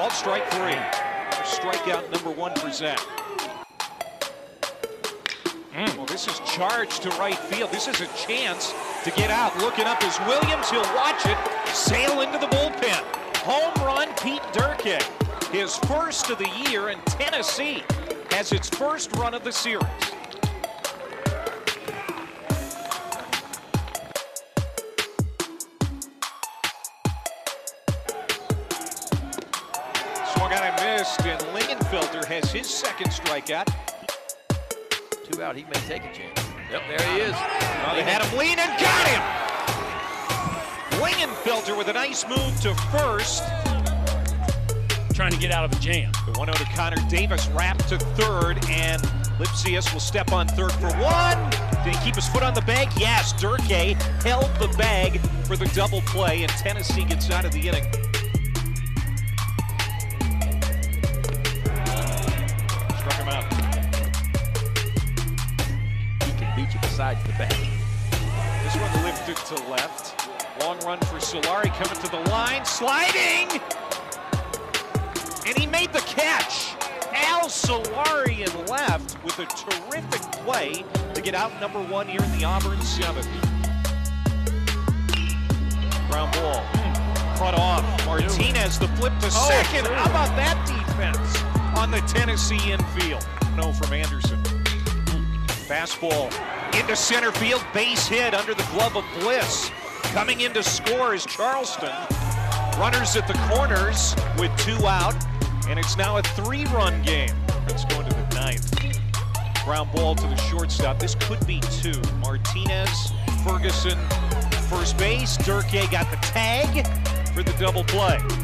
called strike 3. Strikeout number 1 for Zach. Well, this is charged to right field. This is a chance to get out. Looking up is Williams. He'll watch it sail into the bullpen. Home run, Pete Durkee. His first of the year, and Tennessee has its first run of the series. Swung out and missed, and Lingenfelter has his second strikeout. 2 out, he may take a chance. Yep, there he is. Well, they had him lean and got him! Lingenfelter with a nice move to first. Trying to get out of a jam. The 1-0 to Connor Davis, wrapped to third, and Lipsius will step on third for 1. Did he keep his foot on the bag? Yes, Durkee held the bag for the double play, and Tennessee gets out of the inning. Struck him out. He can beat you besides the bag. This one lifted to left. Long run for Solari, coming to the line, sliding! And he made the catch. Al Solari in left with a terrific play to get out number 1 here in the Auburn 7th. Ground ball. Cut off. Martinez the flip to second. How about that defense on the Tennessee infield? No from Anderson. Fastball into center field. Base hit under the glove of Bliss. Coming in to score is Charleston. Runners at the corners with 2 out. And it's now a 3-run game. It's going to the 9th. Ground ball to the shortstop. This could be 2. Martinez, Ferguson, first base. Durkee got the tag for the double play.